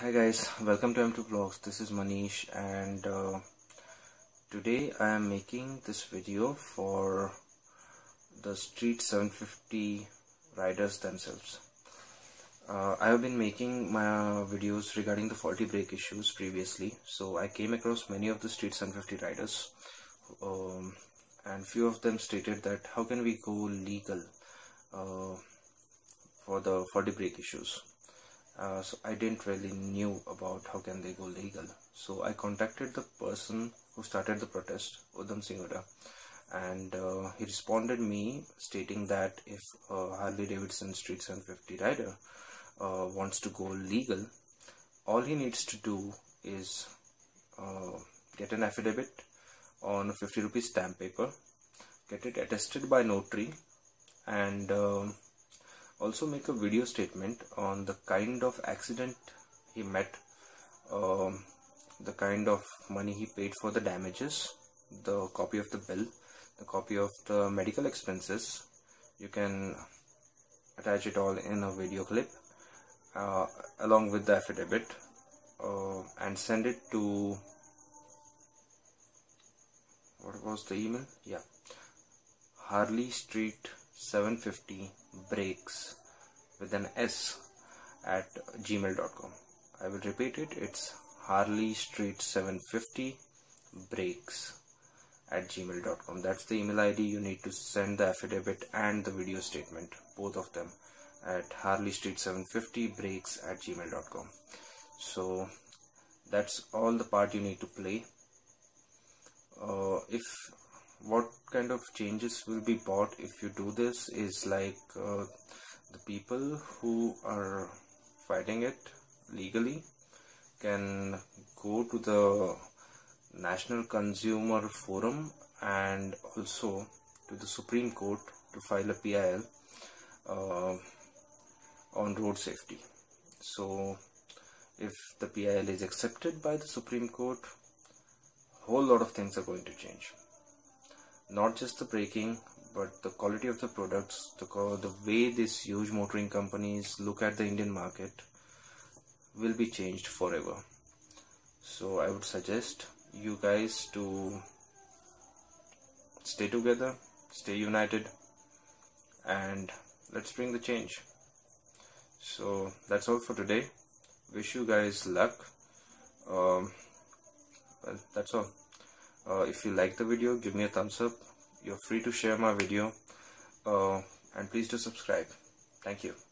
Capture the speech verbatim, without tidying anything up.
Hi guys, welcome to M two Vlogs. This is Manish and uh, today I am making this video for the Street seven fifty riders themselves. Uh, I have been making my videos regarding the faulty brake issues previously, so I came across many of the Street seven fifty riders um, and few of them stated that how can we go legal uh, for the faulty brake issues. Uh, so I didn't really knew about how can they go legal. So I contacted the person who started the protest, Udham Singh Hooda, and uh, he responded me stating that if uh, Harley Davidson Street seven fifty rider uh, wants to go legal, all he needs to do is uh, get an affidavit on a fifty rupees stamp paper, get it attested by notary, and uh, also make a video statement on the kind of accident he met, um, the kind of money he paid for the damages, the copy of the bill, the copy of the medical expenses. You can attach it all in a video clip uh, along with the affidavit uh, and send it to, what was the email? Yeah, Harley Street seven fifty brakes with an S at gmail dot com. I will repeat it. It's Harley Street seven fifty brakes at gmail dot com. That's the email I D. You need to send the affidavit and the video statement, both of them, at Harley Street seven fifty brakes at gmail dot com. So that's all the part you need to play. Uh, if what kind of changes will be brought if you do this is like uh, the people who are fighting it legally can go to the National Consumer Forum and also to the Supreme Court to file a P I L uh, on road safety. So if the P I L is accepted by the Supreme Court, whole lot of things are going to change. Not just the braking, but the quality of the products, the, the way these huge motoring companies look at the Indian market will be changed forever. So I would suggest you guys to stay together, stay united, and let's bring the change. So that's all for today. Wish you guys luck. Um, well, that's all. Uh, if you like the video, give me a thumbs up. You're free to share my video uh, and please do subscribe. Thank you.